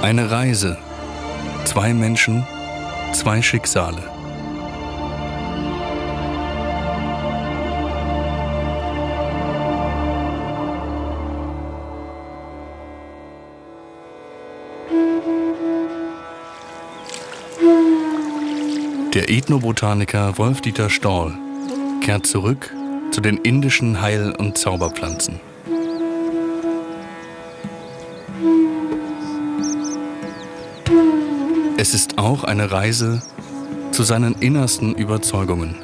Eine Reise. 2 Menschen, 2 Schicksale. Der Ethnobotaniker Wolf-Dieter Stoll kehrt zurück zu den indischen Heil- und Zauberpflanzen. Es ist auch eine Reise zu seinen innersten Überzeugungen.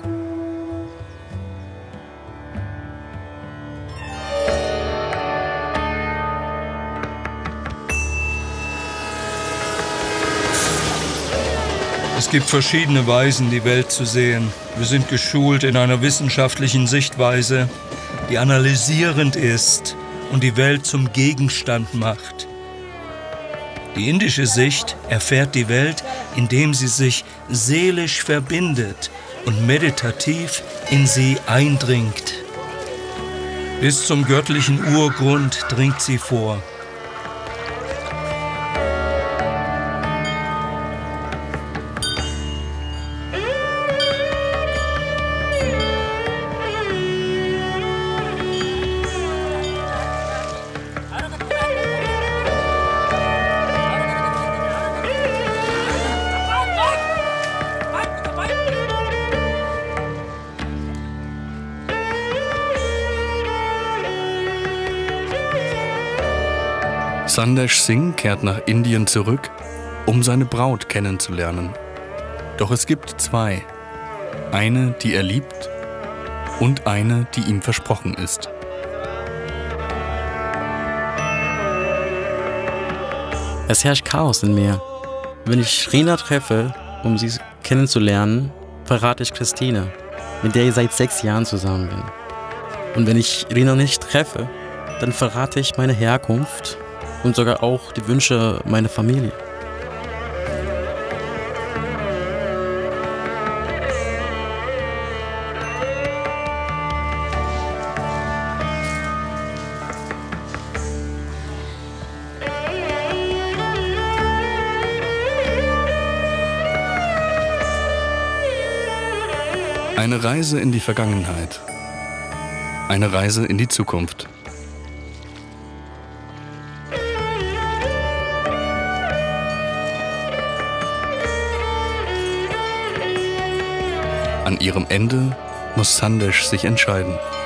Es gibt verschiedene Weisen, die Welt zu sehen. Wir sind geschult in einer wissenschaftlichen Sichtweise, die analysierend ist und die Welt zum Gegenstand macht. Die indische Sicht erfährt die Welt, indem sie sich seelisch verbindet und meditativ in sie eindringt. Bis zum göttlichen Urgrund dringt sie vor. Sandesh Singh kehrt nach Indien zurück, um seine Braut kennenzulernen. Doch es gibt 2. Eine, die er liebt, und eine, die ihm versprochen ist. Es herrscht Chaos in mir. Wenn ich Rina treffe, um sie kennenzulernen, verrate ich Christine, mit der ich seit 6 Jahren zusammen bin. Und wenn ich Rina nicht treffe, dann verrate ich meine Herkunft und sogar auch die Wünsche meiner Familie. Eine Reise in die Vergangenheit. Eine Reise in die Zukunft. An ihrem Ende muss Sandesh sich entscheiden.